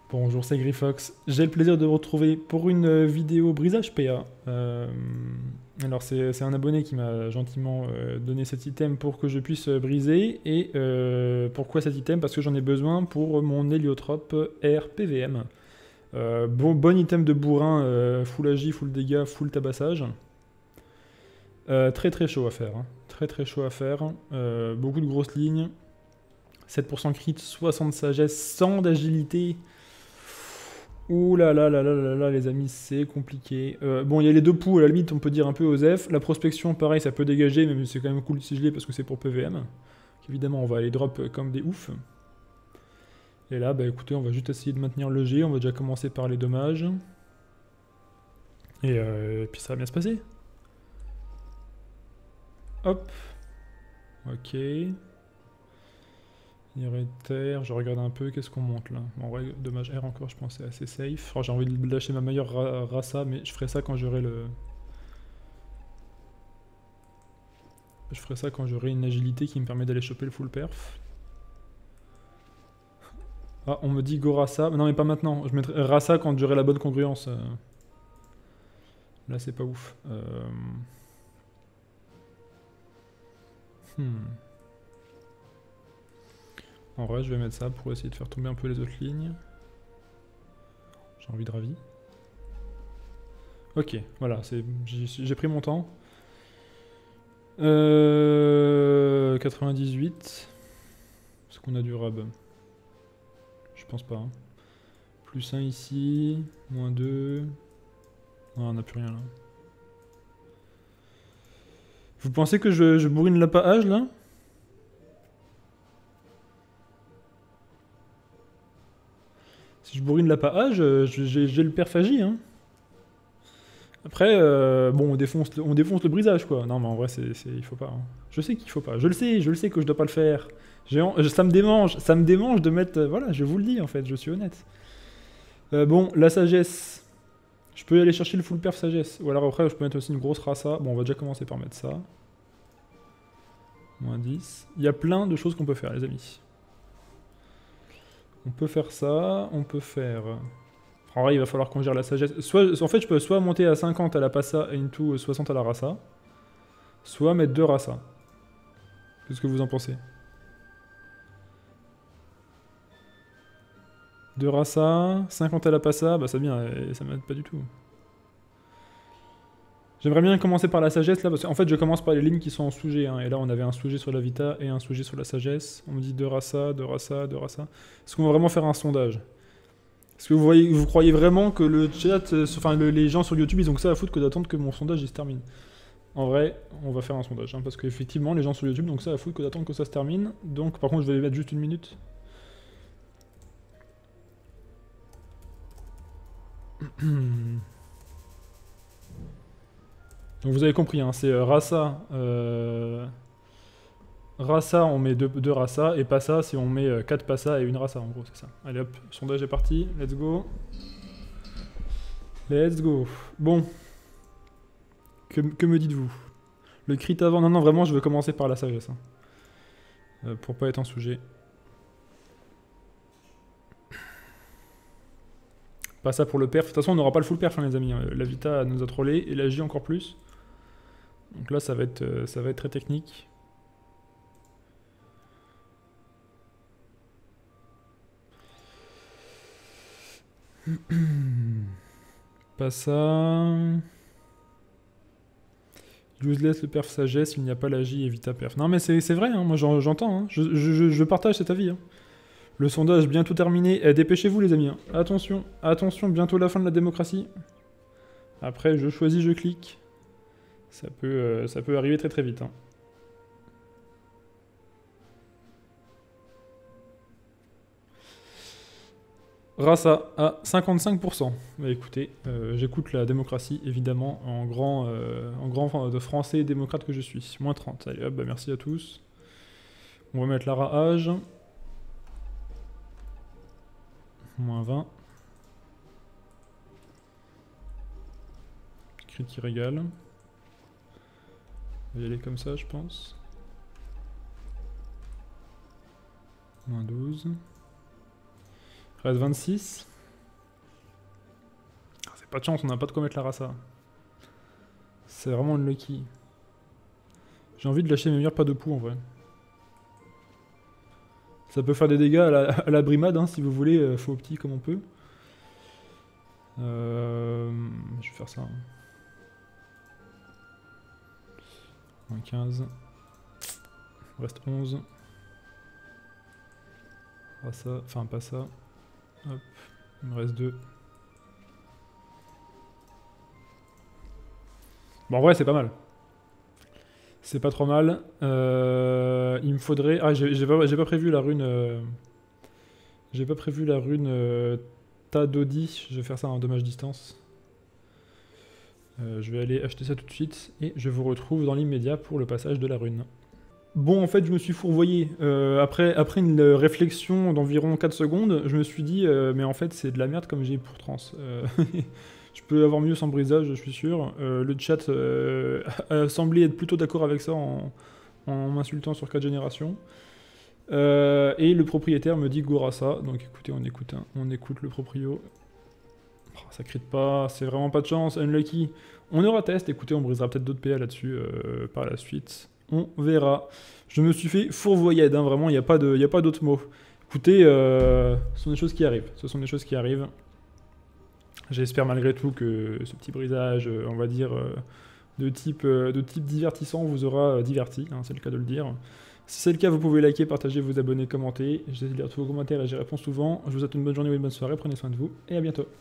Bonjour, c'est Grifox. J'ai le plaisir de vous retrouver pour une vidéo brisage PA. Alors c'est un abonné qui m'a gentiment donné cet item pour que je puisse briser. Et pourquoi cet item? Parce que j'en ai besoin pour mon héliotrope RPVM. Bon item de bourrin, full agi, full dégâts, full tabassage. Très chaud à faire. Hein. Très chaud à faire. Beaucoup de grosses lignes. 7% crit, 60 sagesse, 100 d'agilité. Ouh là, les amis, c'est compliqué. Bon, il y a les deux poux, à la limite, on peut dire un peu OSEF. La prospection, pareil, ça peut dégager, mais c'est quand même cool si je l'ai parce que c'est pour PVM. Évidemment, on va aller drop comme des oufs. Et là, bah écoutez, on va juste essayer de maintenir le G. On va déjà commencer par les dommages. Et puis ça va bien se passer. Hop. Ok. Terre, je regarde un peu, qu'est-ce qu'on monte là? En vrai, dommage R encore, je pense c'est assez safe. Oh, j'ai envie de lâcher ma meilleure Rasa, mais je ferai ça quand j'aurai le... Je ferai ça quand j'aurai une agilité qui me permet d'aller choper le full perf. Ah, on me dit go Rasa. Non mais pas maintenant, je mettrai Rasa quand j'aurai la bonne congruence. Là c'est pas ouf. En vrai, je vais mettre ça pour essayer de faire tomber un peu les autres lignes. J'ai envie de ravi. Ok, voilà, j'ai pris mon temps. 98. Est-ce qu'on a du rab? Je pense pas. Hein. Plus 1 ici. Moins 2. Non, on n'a plus rien là. Vous pensez que je bourrine la page là? Si je bourrine la page, j'ai le perfagi. Hein. Après, bon, on défonce le brisage quoi. Non, mais en vrai, il faut pas. Hein. Je sais qu'il faut pas. Je le sais que je dois pas le faire. Ça me démange de mettre. Voilà, je vous le dis en fait, je suis honnête. Bon, la sagesse. Je peux aller chercher le full perf sagesse. Ou alors après, je peux mettre aussi une grosse rasa. Bon, on va déjà commencer par mettre ça. Moins 10. Il y a plein de choses qu'on peut faire, les amis. On peut faire ça, on peut faire... En vrai, il va falloir qu'on gère la sagesse. En fait, je peux soit monter à 50 à la passa et into 60 à la rasa, soit mettre 2 rasa. Qu'est-ce que vous en pensez? 2 rasa, 50 à la passa, bah c'est bien, et ça m'aide pas du tout. J'aimerais bien commencer par la sagesse là, parce qu'en fait je commence par les lignes qui sont en sous-G, hein, et là on avait un sous-G sur la vita et un sous-G sur la sagesse. On me dit 2 rasa, 2 rasa, 2 rasa. Est-ce qu'on va vraiment faire un sondage? Est-ce que vous croyez vraiment que le chat, enfin les gens sur YouTube, ils ont que ça à foutre que d'attendre que mon sondage il se termine? En vrai, on va faire un sondage, hein, parce qu'effectivement les gens sur YouTube ont que ça à foutre que d'attendre que ça se termine. Donc par contre je vais les mettre juste une minute. Donc vous avez compris, hein, c'est Rasa. Rasa, on met 2 Rasa, et Passa, si on met 4 Passa et une Rasa, en gros, c'est ça. Allez hop, sondage est parti, let's go. Let's go. Bon. Que me dites-vous? Le crit avant... Non, vraiment, je veux commencer par la sagesse. Hein. Pour pas être un sujet. Pas ça pour le perf. De toute façon, on n'aura pas le full perf, hein, les amis. La Vita nous a trollé, et la J encore plus. Donc là, ça va être très technique. Pas ça. Useless le perf sagesse, il n'y a pas la J et Vita perf. Non mais c'est vrai, hein, moi j'entends, hein. Je partage cet avis. Hein. Le sondage bientôt terminé. Dépêchez-vous les amis. Hein. Attention, attention, bientôt la fin de la démocratie. Après, je choisis, je clique. Ça peut arriver très vite. Hein. Rasa à 55%. Bah écoutez, j'écoute la démocratie, évidemment, en grand de français démocrate que je suis. Moins 30. Allez hop, bah merci à tous. On va mettre la raage. Moins 20. Crit qui régale. On va y aller comme ça, je pense. Moins 12. Reste 26. Pas de chance, on n'a pas de quoi mettre la rasa. C'est vraiment unlucky. J'ai envie de lâcher mes murs pas de poux en vrai. Ça peut faire des dégâts à la brimade, hein, si vous voulez, faux petit comme on peut. Je vais faire ça. Moins 15. Il reste 11. Pas ça, enfin pas ça. Hop, il me reste 2. Bon, en vrai, c'est pas mal. C'est pas trop mal. Il me faudrait... Ah, j'ai pas prévu la rune... J'ai pas prévu la rune Tadodi. Je vais faire ça en dommage distance. Je vais aller acheter ça tout de suite. Et je vous retrouve dans l'immédiat pour le passage de la rune. Bon, en fait, je me suis fourvoyé. Après une réflexion d'environ 4 secondes, je me suis dit, mais en fait, c'est de la merde comme j'ai pour trans. Je peux avoir mieux sans brisage, je suis sûr. Le chat a semblé être plutôt d'accord avec ça en m'insultant sur 4 générations. Et le propriétaire me dit Gorassa. Donc écoutez, on écoute le proprio. Oh, ça crit pas, c'est vraiment pas de chance, unlucky. On aura test, écoutez, on brisera peut-être d'autres PA là-dessus par la suite. On verra. Je me suis fait fourvoyer, hein, vraiment, il n'y a pas d'autres mots. Écoutez, ce sont des choses qui arrivent. Ce sont des choses qui arrivent. J'espère malgré tout que ce petit brisage, on va dire, de type divertissant vous aura diverti, hein, c'est le cas de le dire. Si c'est le cas, vous pouvez liker, partager, vous abonner, commenter. J'essaie de lire tous vos commentaires et j'y réponds souvent. Je vous souhaite une bonne journée ou une bonne soirée, prenez soin de vous et à bientôt.